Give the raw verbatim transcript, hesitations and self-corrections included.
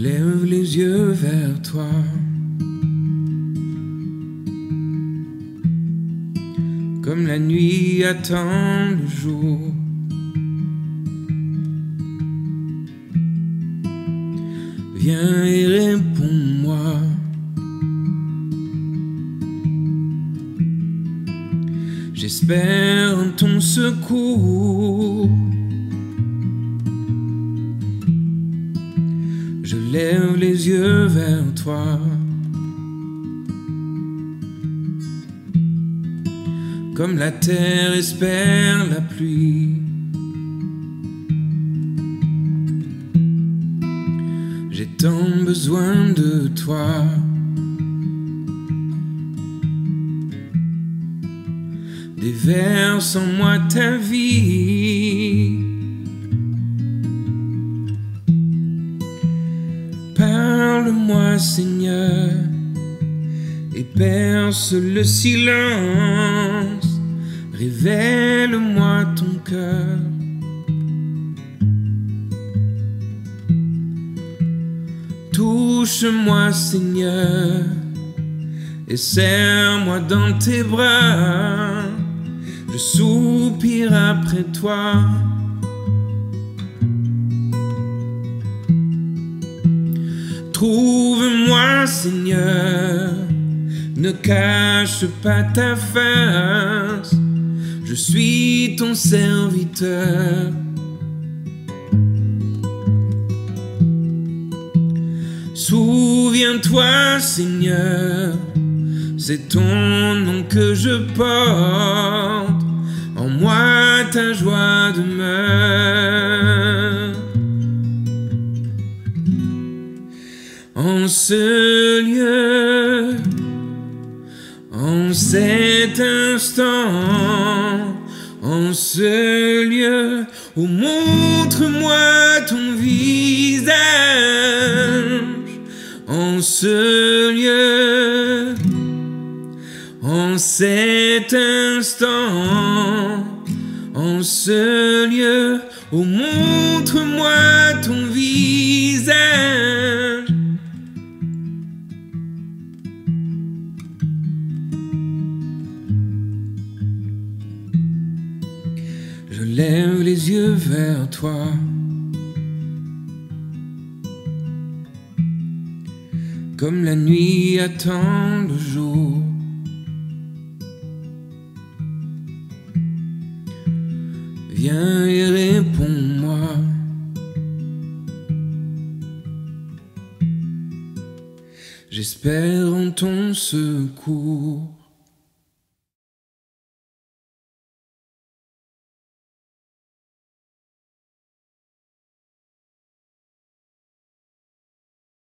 lève les yeux vers toi. Comme la nuit attend le jour. Viens et réponds-moi. J'espère en ton secours. Je lève les yeux vers toi. Comme la terre espère la pluie. J'ai tant besoin de toi. Déverse en moi ta vie. Parle-moi, Seigneur, et perce le silence. Révèle-moi ton cœur. Touche-moi, Seigneur, et serre-moi dans tes bras. Je soupire après toi. Trouve-moi, Seigneur, ne cache pas ta face. Je suis ton serviteur. Souviens-toi, Seigneur, c'est ton nom que je porte. En moi ta joie demeure. En ce lieu, en cet instant, en ce lieu, oh, montre-moi ton visage. En ce lieu, en cet instant, en ce lieu, oh, montre-moi ton visage. Je lève les yeux vers toi. Comme la nuit attend le jour. Viens et réponds-moi. J'espère en ton secours.